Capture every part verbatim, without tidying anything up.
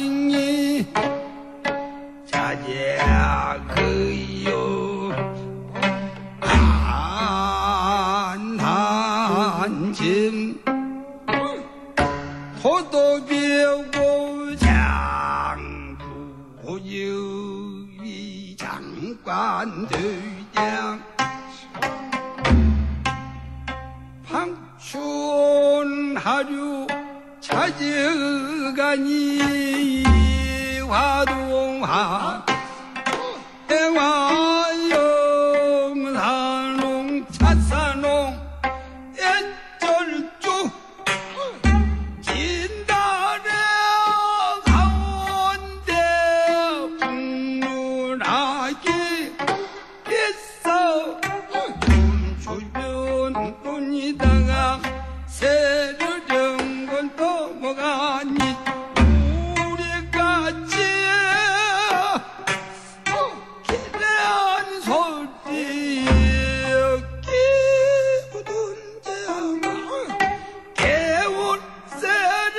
하이니 자제하그요 한한짐 포도비고 장부유위 장관들장 방춘하류 찾아가니 화동화 대화영산홍 찻산홍 애절쭉 진달래 가운데 풍문하게 있어 주변 눈이다가 새르른 건 또 뭐가니 우리같이 기대한 소리 기우둔 개운 세례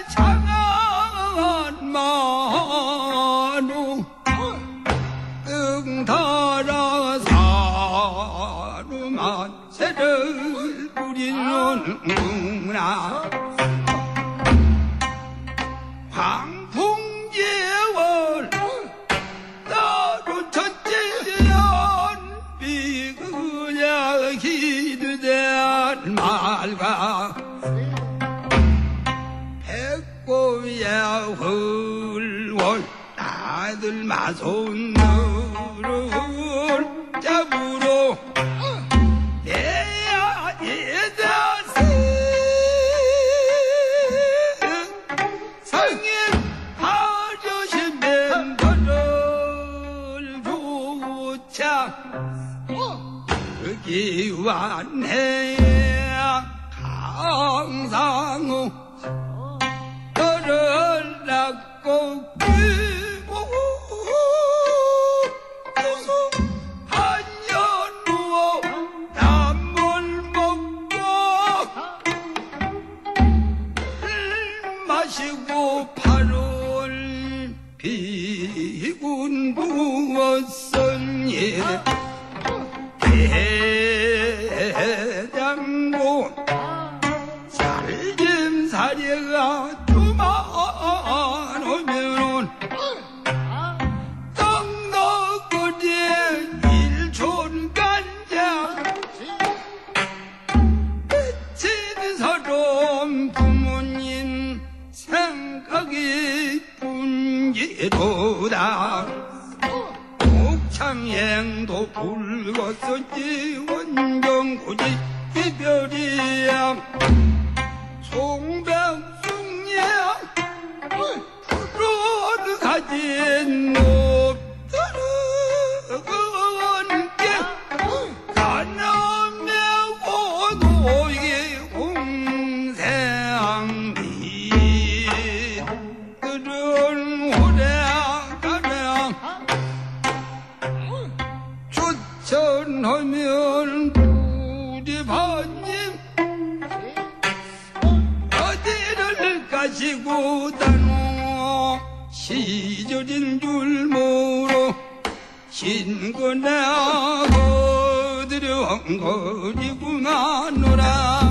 장한 만우 응달아 사루만 새를 부리는구나 황풍제월 따로 첫째연 비그냐 기드대한 말과 백고야 헐월 아들 마손 너를 잡으러 내야 예다세 성인 하려신 멤버를 조차 여기 왔네 강상우 너를 낳고 그고 한년 누워 남을 먹고 마시고 팔월 비군 부었으니 대장고 살림살이가 두만 오면은 떡너거리 일촌간장 미친 사람 부모님 생각이 분기도다 옥창행도 불거서지 원정구지 이별이야 송백숙녀 푸른 가진 높들은 게 가나매고 노예 공생미 들은 오래가량 추천하면 우리 반님 어디를 가시고 다노 시절인 줄 모르 신거나 거들여 거리구나 노라